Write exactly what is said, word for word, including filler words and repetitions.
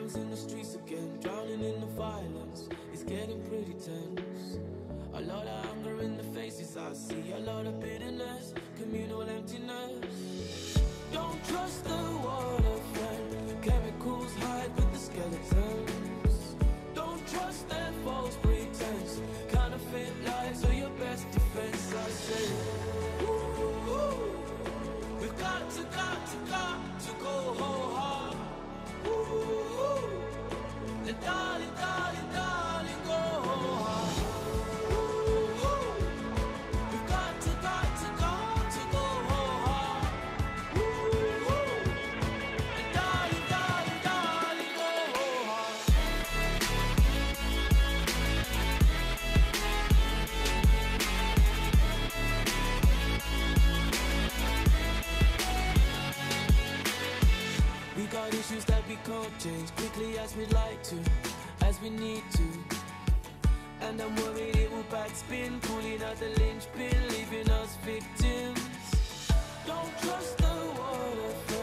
Violence in the streets again, drowning in the violence. It's getting pretty tense. A lot of anger in the faces I see, a lot of bitterness, communal emptiness. Don't trust the water, friend. Chemicals hide with the skeletons. Don't trust their false pretense. Counterfeit lies are your best defense. I say, ooh, ooh, we've got to, got to, got to go whole hard. Ooh, ooh, and darling, darling, darling, go whole hard. Ooh, ooh, we've got to, got to, got to go whole hard. Ooh, ooh, and darling, darling, darling, go whole hard. We got issues that we can't change quickly as we'd like to, as we need to. And I'm worried it will backspin, pulling out the linchpin, leaving us victims. Don't trust the water.